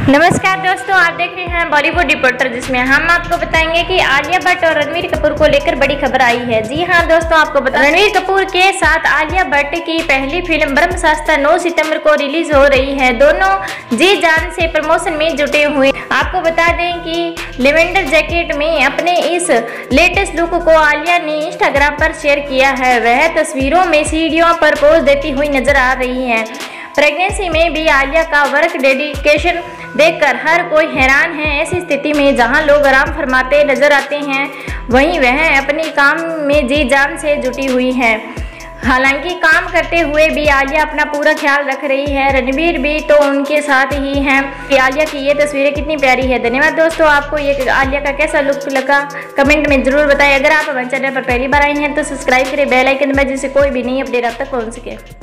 नमस्कार दोस्तों, आप देख रहे हैं बॉलीवुड रिपोर्टर, जिसमें हम आपको बताएंगे कि आलिया भट्ट और रणवीर कपूर को लेकर बड़ी खबर आई है। जी हां दोस्तों, आपको बता रणवीर कपूर के साथ आलिया भट्ट की पहली फिल्म ब्रह्मास्त्र 9 सितंबर को रिलीज हो रही है। दोनों जी जान से प्रमोशन में जुटे हुए। आपको बता दें कि लेवेंडर जैकेट में अपने इस लेटेस्ट लुक को आलिया ने इंस्टाग्राम पर शेयर किया है। वह तस्वीरों में सीढ़ियों पर पोज देती हुई नजर आ रही है। प्रेगनेंसी में भी आलिया का वर्क डेडिकेशन देखकर हर कोई हैरान है। ऐसी स्थिति में जहां लोग आराम फरमाते नजर आते हैं, वहीं वह अपने काम में जी जान से जुटी हुई है। हालांकि काम करते हुए भी आलिया अपना पूरा ख्याल रख रही है। रणवीर भी तो उनके साथ ही हैं। आलिया की ये तस्वीरें कितनी प्यारी है। धन्यवाद दोस्तों, आपको ये आलिया का कैसा लुक लगा कमेंट में जरूर बताएं। अगर आप हमारे चैनल पर पहली बार आए हैं तो सब्सक्राइब करें, बेल आइकन दबाएं, जिससे कोई भी नई अपडेट आप तक पहुंच सके।